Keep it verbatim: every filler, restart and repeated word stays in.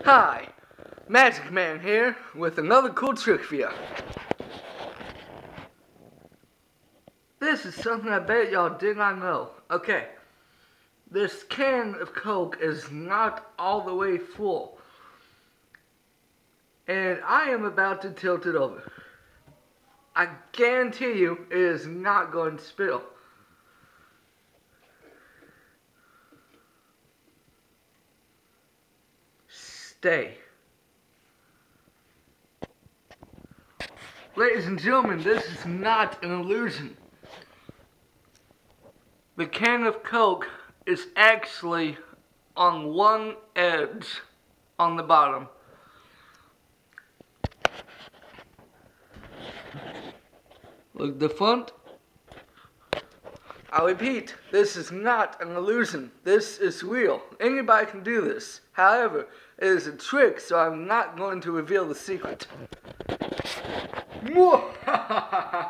Hi, Magic Man here with another cool trick for you. This is something I bet y'all did not know. Okay, this can of Coke is not all the way full. And I am about to tilt it over. I guarantee you it is not going to spill. Stay. Ladies and gentlemen, this is not an illusion. The can of Coke is actually on one edge on the bottom. Look at the front. I repeat, this is not an illusion. This is real. Anybody can do this. However, it is a trick, so I'm not going to reveal the secret.